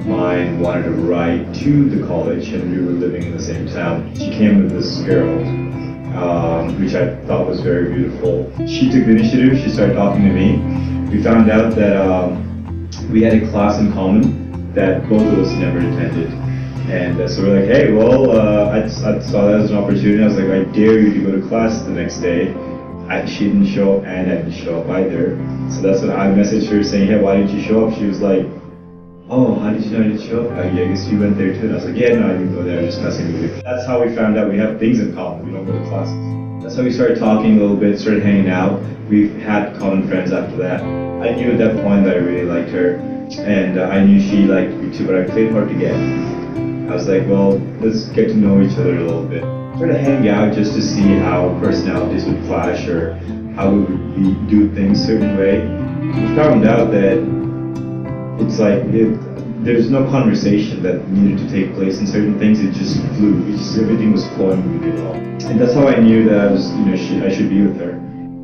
of mine wanted to ride to the college, and we were living in the same town. She came with this girl, which I thought was very beautiful. She took the initiative, she started talking to me. We found out that we had a class in common that both of us never attended. And so we're like, hey, well, I saw that as an opportunity. I was like, I dare you to go to class the next day. She didn't show up, and I didn't show up either. So that's when I messaged her saying, hey, why didn't you show up? She was like, oh, how did you know I didn't show up? I guess you went there too. And I was like, yeah, no, I didn't go there. I'm just messing with you. That's how we found out we have things in common. We don't go to classes. That's how we started talking a little bit, started hanging out. We've had common friends after that. I knew at that point that I really liked her, and I knew she liked me too, but I played hard to get. I was like, well, let's get to know each other a little bit. Try to hang out just to see how personalities would clash or how we would do things a certain way. We found out that it's like there's no conversation that needed to take place in certain things. It just flew. Everything was flowing really well, and that's how I knew that I was, I should be with her.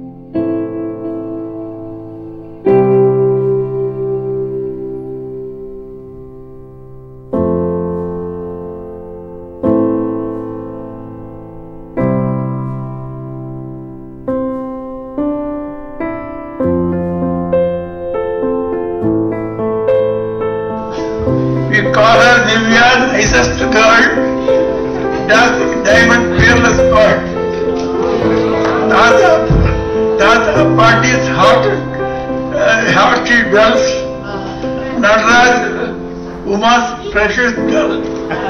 We call her Divya, nicest girl, diamond fearless bird. Tata parties hearty girls, Nataraj, Uma's precious girl.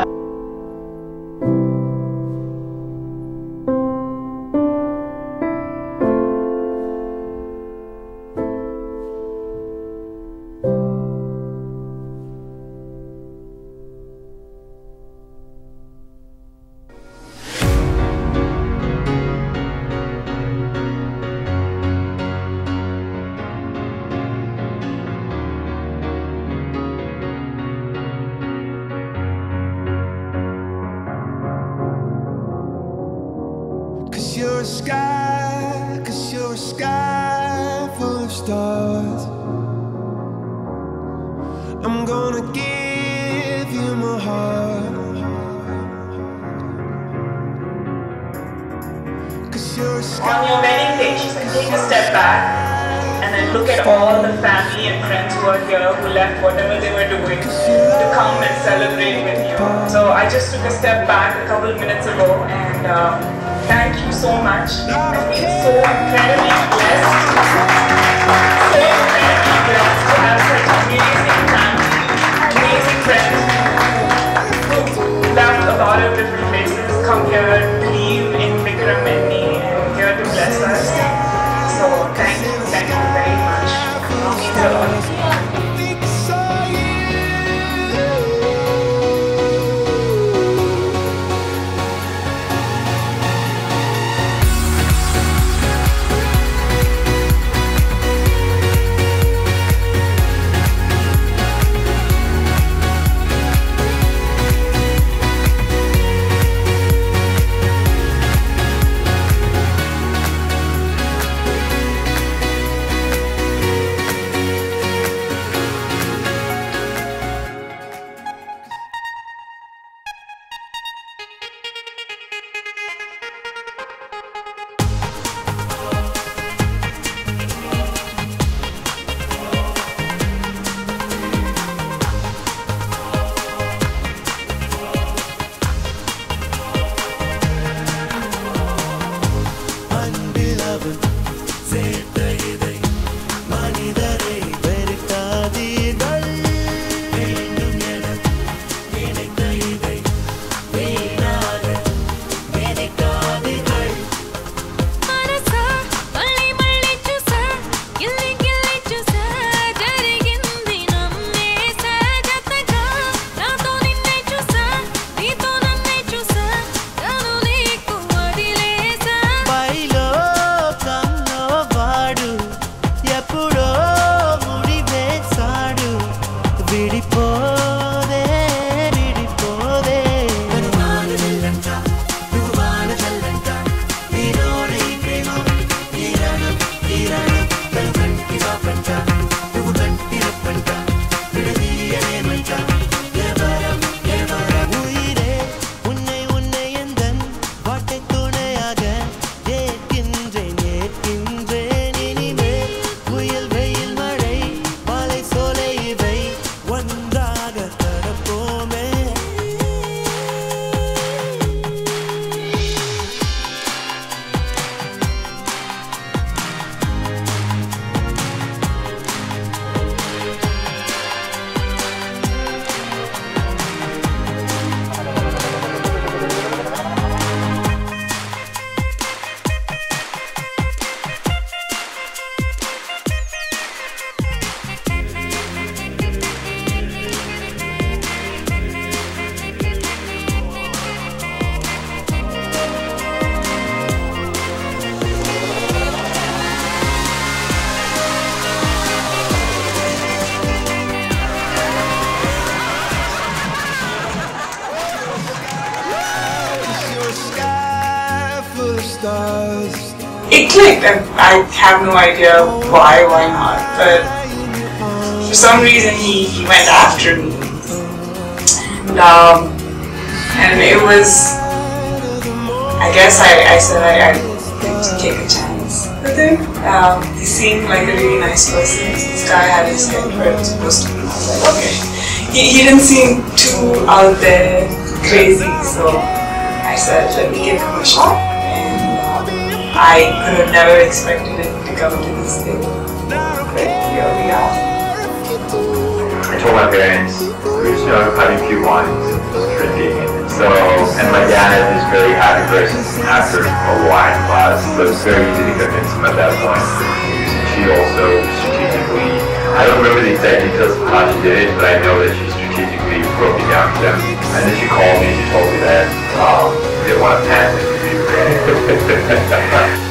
Cause you're a sky full of stars. I'm gonna give you my heart. Cause you're a sky. On your wedding day, you can take a step back and then look at all the family and friends who are here, who left whatever they were doing to come and celebrate with you. So I just took a step back a couple of minutes ago, and thank you so much. I've been so incredibly blessed. So incredibly blessed to have such amazing family, amazing friends who left a lot of different places, come here, believe in Vikram and me, and here to bless us. So thank you very much. It means a lot. clicked, and I have no idea why not. But for some reason, he went after me, and it was. I guess I said I'd take a chance with him. He seemed like a really nice person. This guy had his head where it was supposed to be. I was like, okay. He didn't seem too out there crazy, so I said, let me give him a shot. And I could have never expected it to come to this day. But here we are. I told my parents, we're just having a few wines, just drinking. And my dad is a very happy person after a wine class, so it's very easy to convince him at that point. She also strategically, I don't remember the exact details of how she did it, but I know that she strategically broke it down to them. And then she called me and she told me that they didn't want to pass it.